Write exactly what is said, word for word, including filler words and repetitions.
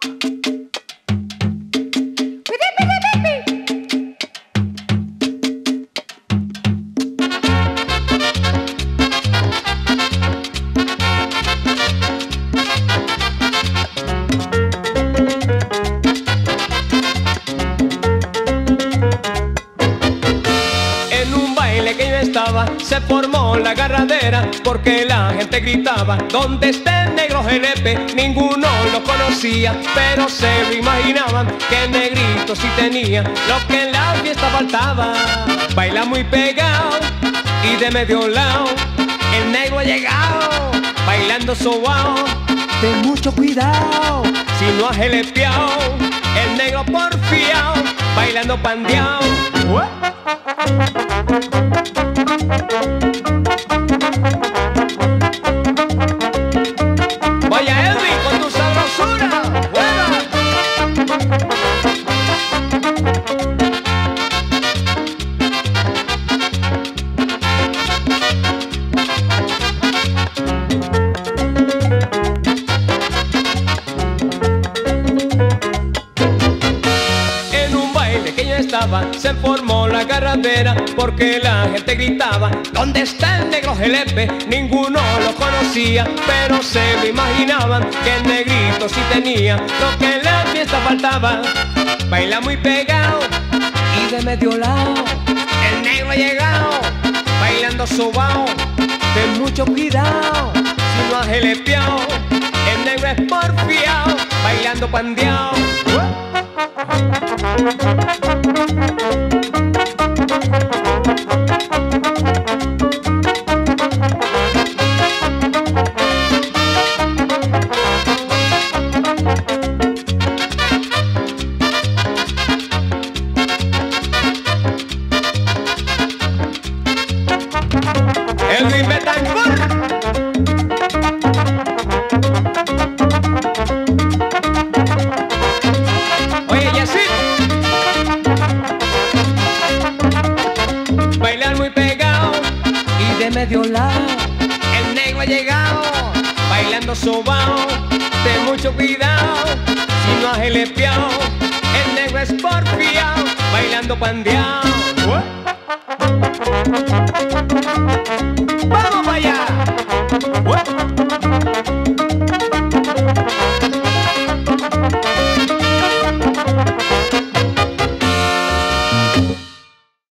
Se formó la agarradera porque la gente gritaba: ¿dónde está el negro Jelepe? Ninguno lo conocía, pero se lo imaginaban que el negrito sí tenía lo que en la fiesta faltaba. Baila muy pegado y de medio lado, el negro ha llegado bailando sobao. Ten mucho cuidado si no has jelepeado, el negro porfiao bailando pandeao. Vaya Edwin con tu sabrosura, buena. En un baile que yo estaba se formó la agarradera porque la gente gritaba: ¿dónde está el negro Jelepe? Ninguno lo conocía, pero se lo imaginaban que el negrito sí tenía lo que en la fiesta faltaba. Baila muy pegado y de medio lado, el negro ha llegado bailando sobao. Ten mucho cuidado si no has jelepeado, el negro es porfiao bailando pandeao. Edwin Betancourt. Oye, Yacir, bailar muy pegado y de medio lado, el negro ha llegado bailando sobao. Ten mucho cuidado si no has jelepeado, el negro es porfiao bailando pandeao.